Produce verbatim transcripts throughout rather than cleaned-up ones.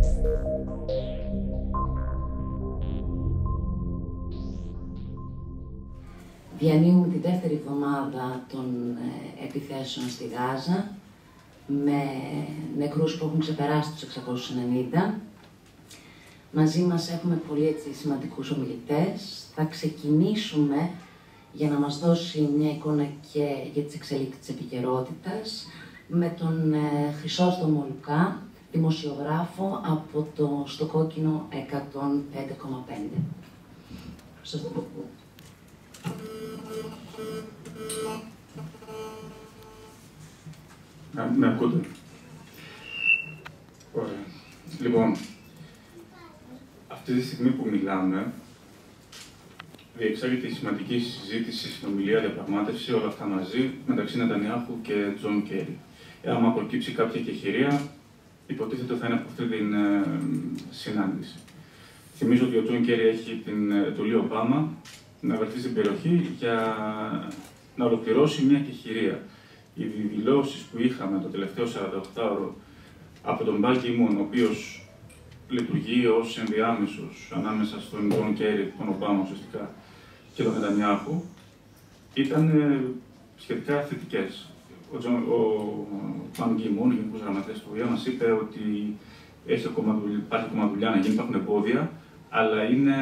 Διανύουμε τη δεύτερη εβδομάδα των ε, επιθέσεων στη Γάζα, με νεκρούς που έχουν ξεπεράσει τους εξακόσιους ενενήντα. Μαζί μας έχουμε πολύ έτσι, σημαντικούς ομιλητές. Θα ξεκινήσουμε, για να μας δώσει μια εικόνα και για τις εξελίξεις της επικαιρότητας, με τον ε, Χρυσόστομο Λουκά, δημοσιογράφο από το Στο Κόκκινο εκατόν πέντε κόμμα πέντε. Χρυσόστομο. Με ακούτε. Ωραία. Λοιπόν, αυτή τη στιγμή που μιλάμε, διεξάγεται η σημαντική συζήτηση, συνομιλία, διαπραγμάτευση, όλα αυτά μαζί, μεταξύ Νετανιάχου και Τζον Κέρι. Άμα προκύψει κάποια κεχηρία, υποτίθεται θα είναι από αυτή την ε, συνάντηση. Θυμίζω ότι ο Τζον Κέρι έχει την εντολή Ομπάμα να βρεθεί στην περιοχή για να ολοκληρώσει μια κεχηρία. Οι δηλώσεις που είχαμε το τελευταίο σαρανταοκτάωρο από τον Μπαν Κι Μουν, ο οποίος λειτουργεί ως ενδιάμεσος ανάμεσα στον Τζον Κέρι, τον Ομπάμα ουσιαστικά, και τον Νετανιάχου, ήταν σχετικά θετικές. Ο Μπαν Κι Μουν, ο Γενικός Γραμματέας του Ο Ε Ε, μας είπε ότι έχει ακόμα, υπάρχει ακόμα δουλειά να γίνει, υπάρχουν εμπόδια, αλλά είναι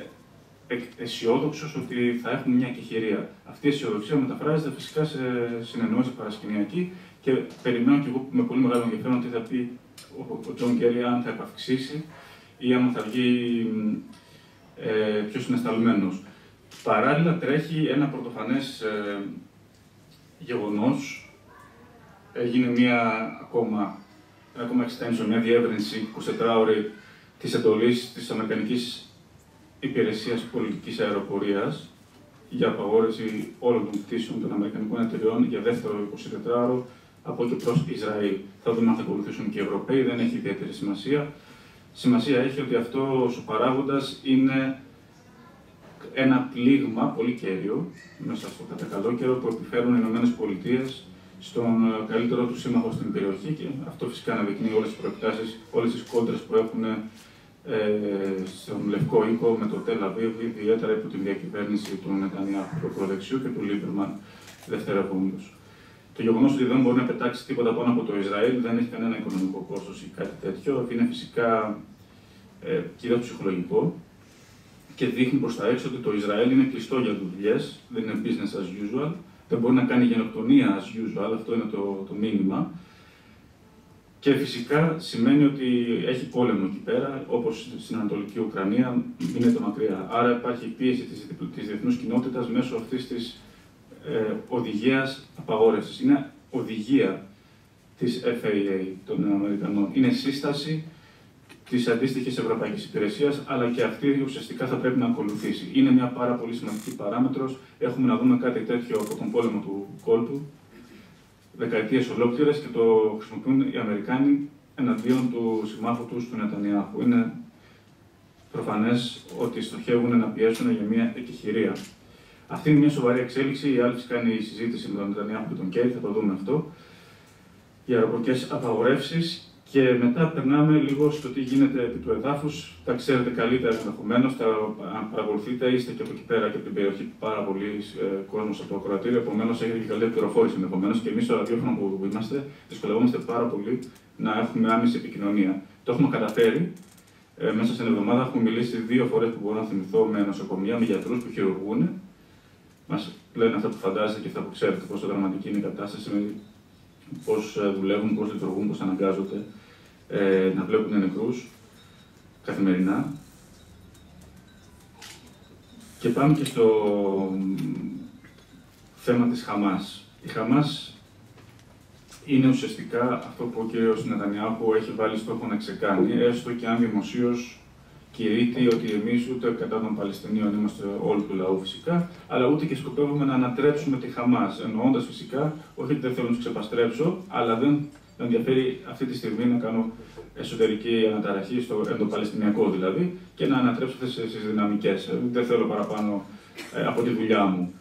αισιόδοξος ότι θα έχουμε μια κεχηρία. Αυτή η αισιοδοξία μεταφράζεται φυσικά σε συνεννόηση παρασκηνιακή και περιμένω και εγώ με πολύ μεγάλο ενδιαφέρον τι θα πει ο Τζον Κέρι, αν θα επαυξήσει ή αν θα βγει ε, πιο συναισθαλμένος. Παράλληλα τρέχει ένα πρωτοφανές ε, γεγονός. Έγινε μια ακόμα, ένα ακόμα extension, μια διεύρυνση εικοσιτετράωρη της εντολής της Αμερικανικής Υπηρεσίας Πολιτικής Αεροπορίας για απαγόρευση όλων των πτήσεων των Αμερικανικών εταιριών για δεύτερο εικοσιτετράωρο από και προς Ισραήλ. Θα δούμε αν θα ακολουθήσουν και οι Ευρωπαίοι, δεν έχει ιδιαίτερη σημασία. Σημασία έχει ότι αυτός ο παράγοντας είναι ένα πλήγμα πολύ κέριο μέσα στο κατά καλό καιρό που επιφέρουν οι Ηνωμένες Πολιτείες στον καλύτερο του σύμμαχο στην περιοχή και αυτό φυσικά αναδεικνύει όλες τις προεκτάσεις, όλες τις κόντρες που έχουν Ε, στον Λευκό Οίκο με το Τελ Αβίβ, ιδιαίτερα υπό την διακυβέρνηση του Νετανιάχου, του ακροδεξιού και του Λίμπερμαν, δευτερεύοντος. Το γεγονός ότι δεν μπορεί να πετάξει τίποτα πάνω από το Ισραήλ δεν έχει κανένα οικονομικό κόστος ή κάτι τέτοιο. Είναι φυσικά ε, κυρίως ψυχολογικό και δείχνει προς τα έξω ότι το Ισραήλ είναι κλειστό για δουλειές, δεν είναι business as usual, δεν μπορεί να κάνει γενοκτονία as usual, αυτό είναι το, το μήνυμα. Και φυσικά σημαίνει ότι έχει πόλεμο εκεί πέρα, όπως στην Ανατολική Ουκρανία, είναι το μακριά. Άρα υπάρχει πίεση της, της διεθνούς κοινότητας μέσω αυτής της ε, οδηγίας απαγόρευσης. Είναι οδηγία της Φ Α Α των Αμερικανών. Είναι σύσταση της αντίστοιχης Ευρωπαϊκής Υπηρεσίας, αλλά και αυτή ουσιαστικά θα πρέπει να ακολουθήσει. Είναι μια πάρα πολύ σημαντική παράμετρος. Έχουμε να δούμε κάτι τέτοιο από τον πόλεμο του κόλπου, δεκαετίες ολόκληρες, και το χρησιμοποιούν οι Αμερικάνοι εναντίον του συμμάχου τους, του Νετανιάχου. Είναι προφανές ότι στοχεύουν να πιέσουν για μια εκεχηρία. Αυτή είναι μια σοβαρή εξέλιξη. Η άλλη φυσικά είναι η συζήτηση με τον Νετανιάχου και τον Κέρι, θα το δούμε αυτό. Οι αεροπορικές απαγορεύσεις. Και μετά περνάμε λίγο στο τι γίνεται επί του εδάφους. Τα ξέρετε καλύτερα ενδεχομένως, αν παρακολουθείτε, είστε και από εκεί πέρα και από την περιοχή πάρα πολλοί ε, κόσμος από το ακροατήριο. Επομένως, έχετε και καλή πληροφόρηση ενδεχομένως. Και εμείς στο ραδιόφωνο που είμαστε, δυσκολευόμαστε πάρα πολύ να έχουμε άμεση επικοινωνία. Το έχουμε καταφέρει. Ε, μέσα στην εβδομάδα έχουμε μιλήσει δύο φορές που μπορώ να θυμηθώ με νοσοκομεία, με γιατρούς που χειρουργούν. Μας λένε αυτά που φαντάζεστε και αυτά που ξέρετε, πόσο δραματική είναι η κατάσταση, πώς δουλεύουν, πώς λειτουργούν, πώς αναγκάζονται ε, να βλέπουν νεκρούς καθημερινά. Και πάμε και στο θέμα της Χαμάς. Η Χαμάς είναι ουσιαστικά αυτό που ο κύριος Νετανιάχου έχει βάλει στόχο να ξεκάνει, έστω και αν δημοσίως κηρύττει ότι εμείς ούτε κατά των Παλαιστινίων είμαστε όλου του λαού φυσικά, αλλά ούτε και σκοπεύουμε να ανατρέψουμε τη Χαμάς. Εννοώντας φυσικά, όχι ότι δεν θέλω να τους ξεπαστρέψω, αλλά δεν με ενδιαφέρει αυτή τη στιγμή να κάνω εσωτερική αναταραχή, στο ενδοπαλαιστινιακό δηλαδή, και να ανατρέψω αυτές τις δυναμικές. Δεν θέλω παραπάνω ε, από τη δουλειά μου.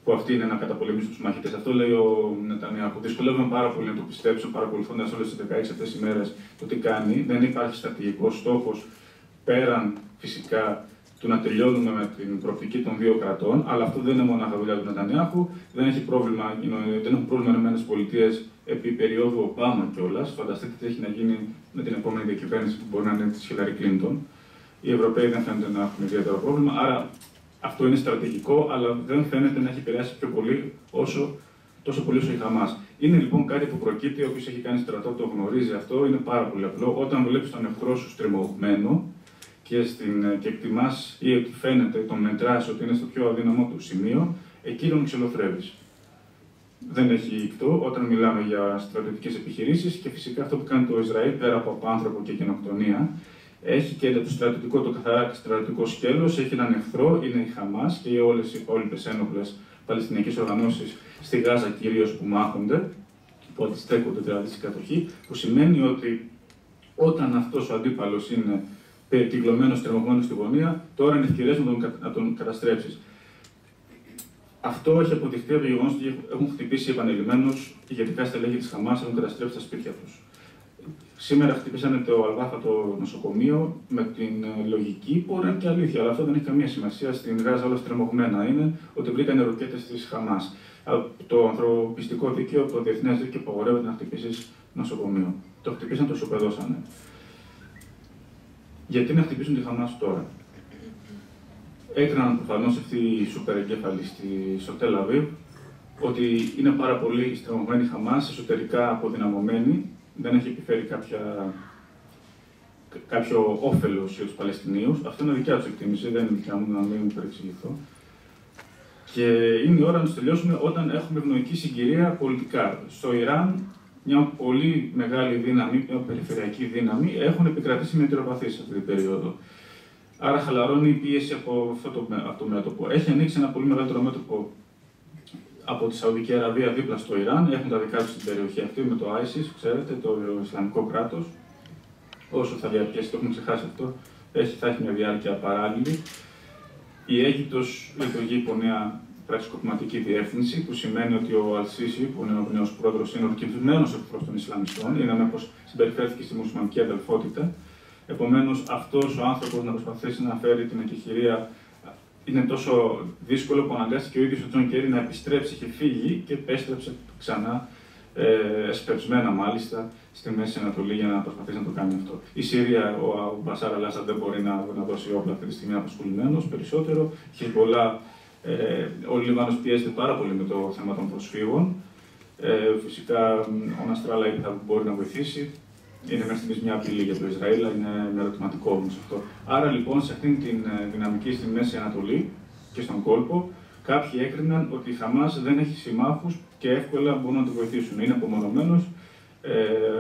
που αυτοί είναι να καταπολεμήσουν τους μαχητές. Αυτό λέει ο Νετανιάχου. Δυσκολεύομαι πάρα πολύ να το πιστέψω, παρακολουθώντας όλες τις δεκαέξι αυτές τις ημέρες το τι κάνει. Δεν υπάρχει στρατηγικός στόχος πέραν φυσικά του να τελειώνουμε με την προοπτική των δύο κρατών, αλλά αυτό δεν είναι μόνο δουλειά του Νετανιάχου. Δεν έχει πρόβλημα, δεν έχουν πρόβλημα οι ΗΠΑ επί περίοδου Ομπάμα κιόλας. Φανταστείτε τι έχει να γίνει με την επόμενη διακυβέρνηση που μπορεί να είναι τη Χίλαρη Κλίντον. Οι Ευρωπαίοι δεν φαίνεται να έχουν ιδιαίτερο πρόβλημα. Άρα αυτό είναι στρατηγικό, αλλά δεν φαίνεται να έχει επηρεάσει πιο πολύ όσο, τόσο πολύ όσο η Χαμάς. Είναι λοιπόν κάτι που προκύπτει, όποιος έχει κάνει στρατό το γνωρίζει αυτό, είναι πάρα πολύ απλό. Όταν βλέπεις τον εχθρό σου στριμωγμένο και, στην, και εκτιμάς ή ότι φαίνεται, τον μετράς ότι είναι στο πιο αδύναμο του σημείο, εκεί τον ξελοθρεύεις. Δεν έχει ικτό όταν μιλάμε για στρατιωτικές επιχειρήσεις και φυσικά αυτό που κάνει το Ισραήλ πέρα από άνθρωπο και γενοκτονία. Έχει και το στρατιωτικό, το καθαρά στρατιωτικό σκέλος, έχει έναν εχθρό, είναι η Χαμάς και όλες οι υπόλοιπες ένοπλες παλαιστινιακές οργανώσεις στη Γάζα κυρίως που μάχονται, που αντιστέκονται δηλαδή στην κατοχή, που σημαίνει ότι όταν αυτός ο αντίπαλος είναι περικυκλωμένος, τρεμωγμένος στη γωνία, τώρα είναι ευκαιρίες να τον, να τον καταστρέψεις. Αυτό έχει αποδειχθεί από το γεγονός ότι έχουν χτυπήσει επανειλημμένως ηγετικά στελέχη της Χαμάς, έχουν καταστρέψει τα σπίτια τους. Σήμερα χτυπήσανε το Αλβάθα το νοσοκομείο με την λογική, μπορεί να είναι και αλήθεια, αλλά αυτό δεν έχει καμία σημασία. Στην Γάζα όλα στρεμωγμένα είναι ότι βρήκανε ροκέτες της Χαμάς. Το ανθρωπιστικό δίκαιο, το διεθνές δίκαιο, απαγορεύεται να χτυπήσει νοσοκομείο. Το χτυπήσαν, το ισοπεδώσανε. Γιατί να χτυπήσουν τη Χαμάς τώρα? Έκριναν προφανώς αυτοί οι σούπερ εγκέφαλοι στο Τελ Αβίβ ότι είναι πάρα πολύ στρεμωγμένη η Χαμάς, εσωτερικά αποδυναμωμένη. Δεν έχει επιφέρει κάποια, κάποιο όφελος για τους Παλαιστινίους. Αυτό είναι δικιά τους εκτίμηση, δεν είναι δικιά μου να μην παρεξηγηθώ. Και είναι η ώρα να τους τελειώσουμε όταν έχουμε ευνοϊκή συγκυρία πολιτικά. Στο Ιράν, μια πολύ μεγάλη δύναμη, μια περιφερειακή δύναμη, έχουν επικρατήσει με μετριοπαθείς σε αυτή την περίοδο. Άρα χαλαρώνει η πίεση από αυτό το, αυτό το μέτωπο. Έχει ανοίξει ένα πολύ μεγαλύτερο μέτωπο από τη Σαουδική Αραβία δίπλα στο Ιράν, έχουν τα δικά τους στην περιοχή αυτή με το άισις, ξέρετε, το Ισλαμικό κράτος. Όσο θα διαρκέσει, το έχουμε ξεχάσει αυτό, έχει, θα έχει μια διάρκεια παράλληλη. Η Αίγυπτος λειτουργεί υπό νέα πραξικοπηματική διεύθυνση, που σημαίνει ότι ο Αλσίσι, που είναι ο νέος πρόεδρος, είναι ο κινδυνευμένος εχθρός των Ισλαμιστών, είδαμε πως συμπεριφέρθηκε στη μουσουλμανική αδελφότητα. Επομένως, αυτός ο άνθρωπος να προσπαθήσει να φέρει την εκεχηρία. Είναι τόσο δύσκολο που αναγκάστηκε ο ίδιος ο Τζον Κέρι να επιστρέψει, είχε φύγει και επέστρεψε ξανά, ε, εσπευσμένα μάλιστα, στη Μέση Ανατολή για να προσπαθήσει να το κάνει αυτό. Η Συρία, ο, ο Μπασάρ Αλ-Ασαντ δεν μπορεί να, να δώσει όπλα αυτή τη στιγμή, απασχολημένος περισσότερο. Χεσμολάχ, ε, ο Λίβανος πιέζεται πάρα πολύ με το θέμα των προσφύγων. Ε, φυσικά ο Ναστράλα θα μπορεί να βοηθήσει. Είναι μέχρι στιγμής μια απειλή για το Ισραήλ, είναι ένα ερωτηματικό όμως αυτό. Άρα λοιπόν σε αυτήν την δυναμική στη Μέση Ανατολή και στον κόλπο, κάποιοι έκριναν ότι η Χαμάς δεν έχει συμμάχους και εύκολα μπορούν να τη βοηθήσουν. Είναι απομονωμένος, ε,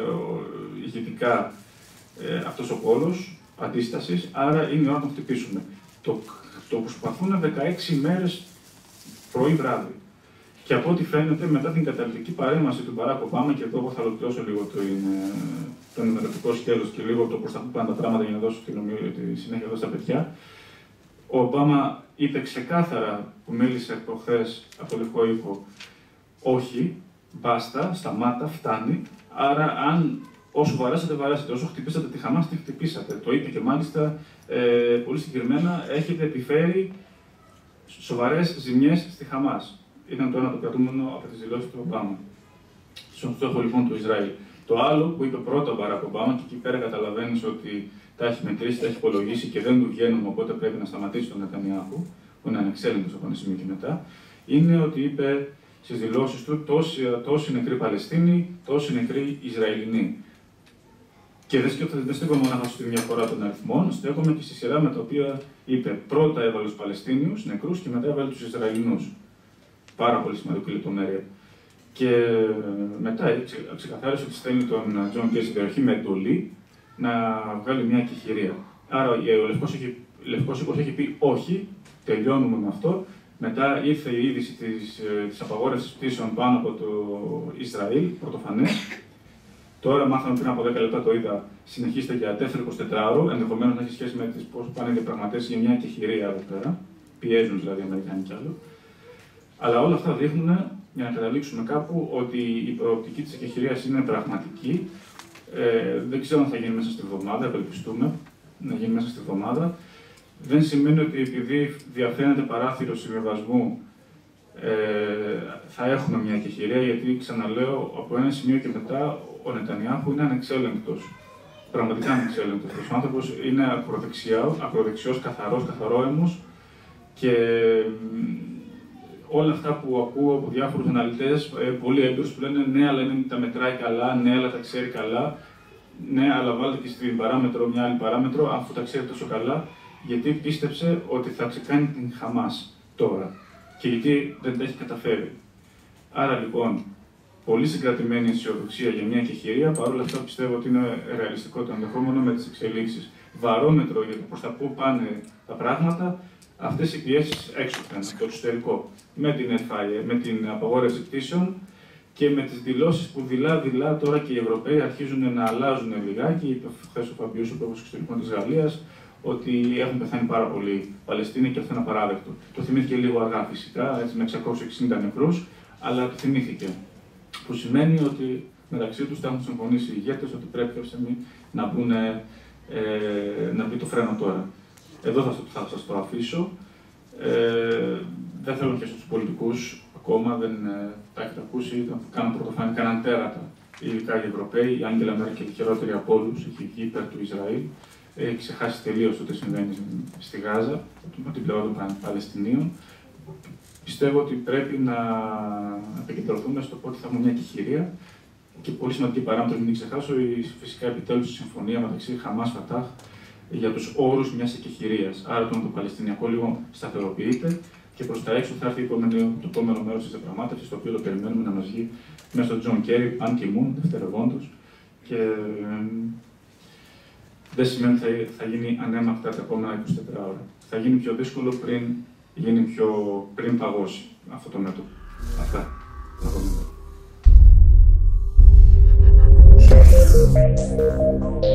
ηγετικά ε, αυτός ο πόλος αντίστασης, άρα είναι η ώρα να τον χτυπήσουμε. Το, το προσπαθούν δεκαέξι μέρες πρωί-βράδυ. Και από ό,τι φαίνεται, μετά την καταληκτική παρέμβαση του Μπαράκ Ομπάμα, και εδώ εγώ θα ολοκληρώσω λίγο το, το ενημερωτικό σκέλος και λίγο το προς τα που πάνε τα πράγματα για να δώσω τη, τη συνέχεια εδώ στα παιδιά, ο Ομπάμα είπε ξεκάθαρα, που μίλησε προχθές από το Λευκό Οίκο, όχι, μπάστα, σταμάτα, φτάνει. Άρα, αν όσο βαράσατε, βαράσατε, όσο χτυπήσατε τη Χαμάς, τη χτυπήσατε. Το είπε και μάλιστα ε, πολύ συγκεκριμένα, έχετε επιφέρει σοβαρές ζημιές στη Χαμάς. Ήταν το ένα το κρατούμενο από τις δηλώσεις του Ομπάμα. Στον στόχο λοιπόν του Ισραήλ. Το άλλο που είπε πρώτα ο Μπαράκ Ομπάμα, και εκεί πέρα καταλαβαίνεις ότι τα έχει μετρήσει, τα έχει υπολογίσει και δεν του βγαίνουν, οπότε πρέπει να σταματήσει τον Νετανιάχου, που είναι ανεξέλεγκτος από ένα σημείο και μετά, είναι ότι είπε στις δηλώσεις του τόσοι, τόσοι νεκροί Παλαιστίνοι, τόσοι νεκροί Ισραηλινοί. Και δεν σκέφτομαι, δεν στέκομαι μόνο στη διαφορά των αριθμών, στέκομαι και στη σειρά με τα οποία είπε πρώτα έβαλε τους Παλαιστίνιους νεκρούς και μετά έβαλε τους Ισραηλινούς. Πάρα πολύ σημαντική λεπτομέρεια. Και μετά ξεκαθάρισε ότι στέλνει τον Τζον Κέρι στην περιοχή με εντολή να βγάλει μια εκεχηρία. Άρα ο Λευκός, έχει, Λευκός Οίκος έχει πει όχι, τελειώνουμε με αυτό. Μετά ήρθε η είδηση της, της απαγόρευσης πτήσεων πάνω από το Ισραήλ, πρωτοφανές. Τώρα μάθαμε πριν από δέκα λεπτά, το είδα, συνεχίστε για τέσσερα εικοσιτετράωρο, ενδεχομένως να έχει σχέση με τις πώς πάνε οι διαπραγματεύσεις για μια εκεχηρία εδώ πέρα. Πιέζουν δηλαδή οι Αμερικάνοι κι άλλο. Αλλά όλα αυτά δείχνουν, για να καταλήξουμε κάπου, ότι η προοπτική της εκεχηρίας είναι πραγματική. Ε, δεν ξέρω αν θα γίνει μέσα στη βδομάδα, ευελπιστούμε να γίνει μέσα στη βδομάδα. Δεν σημαίνει ότι επειδή διαφαίνεται παράθυρο συμβιβασμού ε, θα έχουμε μια εκεχηρία, γιατί ξαναλέω, από ένα σημείο και μετά ο Νετανιάχου είναι ανεξέλεγκτος. Πραγματικά ανεξέλεγκτος. Ο άνθρωπος είναι ακροδεξιός, καθαρός, καθαρόαιμος και όλα αυτά που ακούω από διάφορους αναλυτές, ε, πολύ έμπειρους που λένε ναι, αλλά είναι, τα μετράει καλά, ναι, αλλά τα ξέρει καλά. Ναι, αλλά βάλτε και στην παράμετρο μια άλλη παράμετρο, αφού τα ξέρει τόσο καλά, γιατί πίστεψε ότι θα ξεκάνει την Χαμάς τώρα και γιατί δεν τα έχει καταφέρει. Άρα λοιπόν, πολύ συγκρατημένη αισιοδοξία για μια εκεχηρία, παρόλα αυτά πιστεύω ότι είναι ρεαλιστικό το ενδεχόμενο με τις εξελίξεις. Βαρόμετρο για το προς τα πού πάνε τα πράγματα, αυτές οι πιέσεις έξωθεν, το εξωτερικό, με την εφ άι ε, με την απαγόρευση πτήσεων και με τις δηλώσεις που δειλά-δειλά τώρα και οι Ευρωπαίοι αρχίζουν να αλλάζουν λιγάκι. Είπε χθες ο Φαμπιούς, ο Υπουργός Εξωτερικών της Γαλλίας, ότι έχουν πεθάνει πάρα πολλοί Παλαιστίνοι και αυτό είναι απαράδεκτο. Το θυμήθηκε λίγο αργά φυσικά, έτσι, με εξακόσιους εξήντα νεκρούς, αλλά το θυμήθηκε. Που σημαίνει ότι μεταξύ τους θα έχουν συμφωνήσει οι ηγέτες ότι πρέπει να, μπουν, ε, να μπει το φρένο τώρα. Εδώ θα, θα σας το αφήσω. Ε, δεν θέλω και στους πολιτικούς ακόμα, δεν ε, τα έχετε ακούσει, θα κάνω πρωτοφάνη, κάναν τέρατα. Ειδικά οι Ευρωπαίοι, η Άγγελα Μέρκελ, χειρότερη από όλους, έχει βγει υπέρ του Ισραήλ. Έχει ξεχάσει τελείως το τι συμβαίνει στη Γάζα, από την πλευρά των Παλαιστινίων. Πιστεύω ότι πρέπει να επικεντρωθούμε στο πότε θα έχουμε μια εκεχηρία. Και πολύ σημαντική παράμετρο, μην την ξεχάσω, η φυσικά επιτέλους η συμφωνία μεταξύ Χαμάς Φατάχ για τους όρους μιας εκεχηρίας. Άρα το, το Παλαιστινιακό λίγο σταθεροποιείται και προς τα έξω θα έρθει το επόμενο μέρος της διαπραγμάτευσης, το οποίο το περιμένουμε να μας βγει μέσα στο Τζον Κέρι, Παν Κι Μουν, δευτερευόντως. Και ε, δεν σημαίνει ότι θα, θα γίνει ανέμακτα τα επόμενα εικοσιτέσσερις ώρα. Θα γίνει πιο δύσκολο πριν, γίνει πιο, πριν παγώσει αυτό το μέτωπο. Αυτά. Να